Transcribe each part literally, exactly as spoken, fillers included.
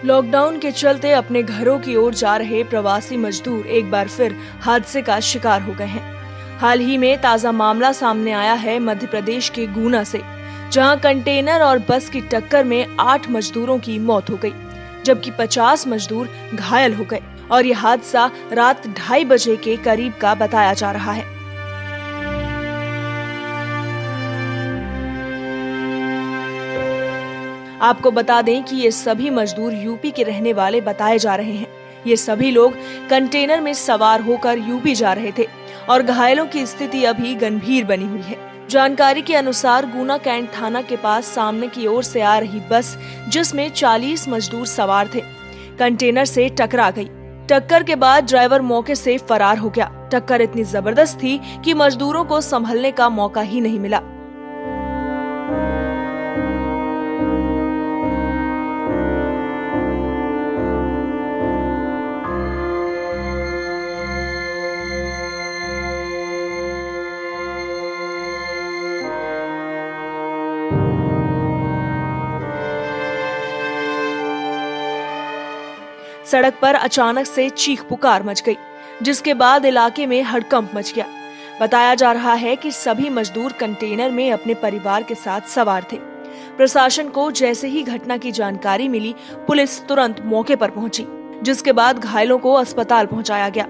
Lockdown के चलते अपने घरों की ओर जा रहे प्रवासी मजदूर एक बार फिर हादसे का शिकार हो गए हैं। हाल ही में ताजा मामला सामने आया है मध्य प्रदेश के गुना से, जहां कंटेनर और बस की टक्कर में आठ मजदूरों की मौत हो गई, जबकि पचास मजदूर घायल हो गए और यह हादसा रात ढाई बजे के करीब का बताया जा रहा है। आपको बता दें कि ये सभी मजदूर यूपी के रहने वाले बताए जा रहे हैं। ये सभी लोग कंटेनर में सवार होकर यूपी जा रहे थे और घायलों की स्थिति अभी गंभीर बनी हुई है। जानकारी के अनुसार गुना कैंट थाना के पास सामने की ओर से आ रही बस, जिसमें चालीस मजदूर सवार थे, कंटेनर से टकरा गई। टक्कर के बाद ड्राइवर मौके से फरार हो गया। टक्कर इतनी जबरदस्त थी कि मजदूरों को संभलने का मौका ही नहीं मिला। सड़क पर अचानक से चीख पुकार मच गई, जिसके बाद इलाके में हड़कंप मच गया। बताया जा रहा है कि सभी मजदूर कंटेनर में अपने परिवार के साथ सवार थे। प्रशासन को जैसे ही घटना की जानकारी मिली, पुलिस तुरंत मौके पर पहुंची, जिसके बाद घायलों को अस्पताल पहुंचाया गया।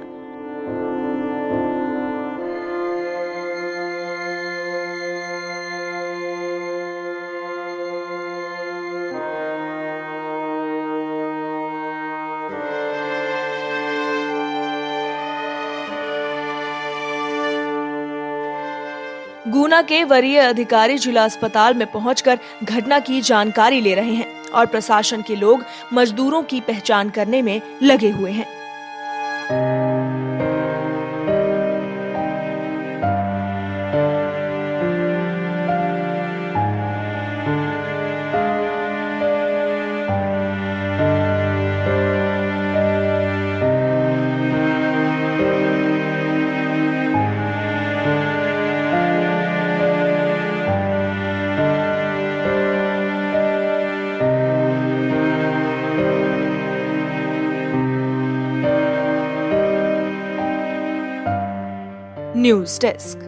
गुना के वरीय अधिकारी जिला अस्पताल में पहुंचकर घटना की जानकारी ले रहे हैं और प्रशासन के लोग मजदूरों की पहचान करने में लगे हुए हैं। News desk.